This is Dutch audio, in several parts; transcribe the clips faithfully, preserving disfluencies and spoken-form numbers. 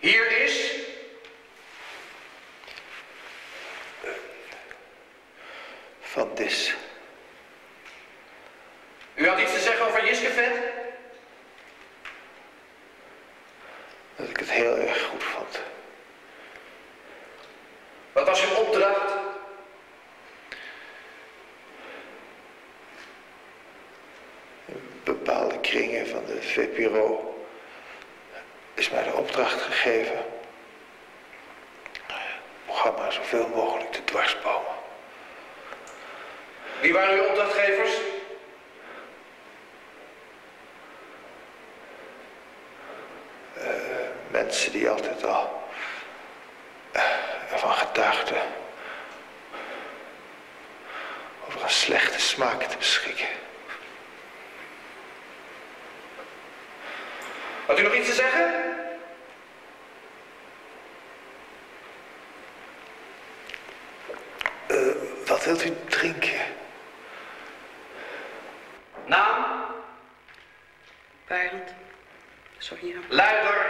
Hier is... Van Dis. U had iets te zeggen over Jiskevet? Dat ik het heel erg goed vond. Wat was uw opdracht? In bepaalde kringen van de V P R O is mij de opdracht gegeven het programma zoveel mogelijk te dwarsbomen. Wie waren uw opdrachtgevers? Uh, mensen die altijd al uh, ervan getuigden over een slechte smaak te beschikken. Had u nog iets te zeggen? Uh, wat wilt u drinken? Naam? Barend. Sorry. Luider?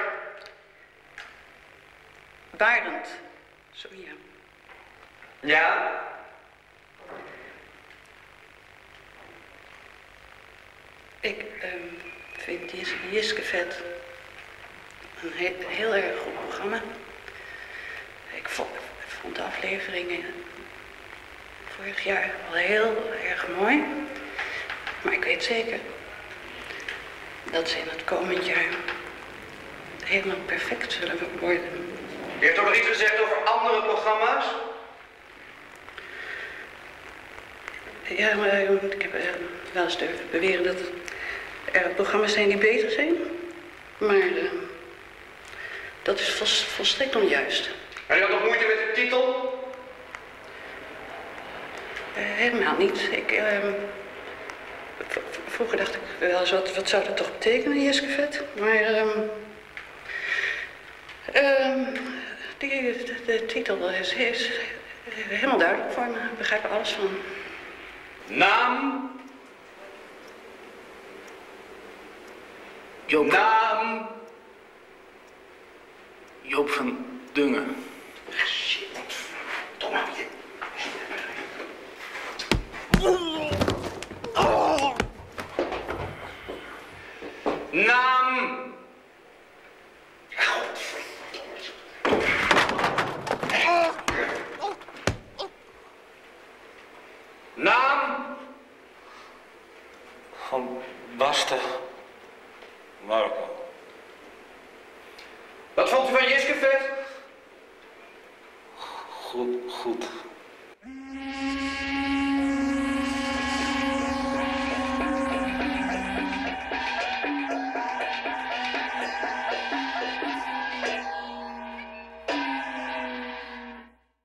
Barend. Sorry. Ja? Ik um, vind Jis Jiskevet een he heel erg goed programma. Ik vond, ik vond de afleveringen vorig jaar al heel erg mooi. Maar ik weet zeker dat ze in het komend jaar helemaal perfect zullen worden. U heeft ook nog iets gezegd over andere programma's? Ja, maar ik heb uh, wel eens durven beweren dat er programma's zijn die beter zijn. Maar uh, dat is vol volstrekt onjuist. En u had nog moeite met de titel? Uh, helemaal niet. Ik, uh, vroeger dacht ik wel eens, wat, wat zou dat toch betekenen, Jiskevet? Maar uh, uh, die, de, de titel is, is helemaal duidelijk voor me. Ik begrijp er alles van. Naam? Joop. Naam? Joop van Dungen. Shit. Domme. Oh. Naam? Naam? Van Basten. Marco. Wat vond u van Jiskevet? Goed, goed.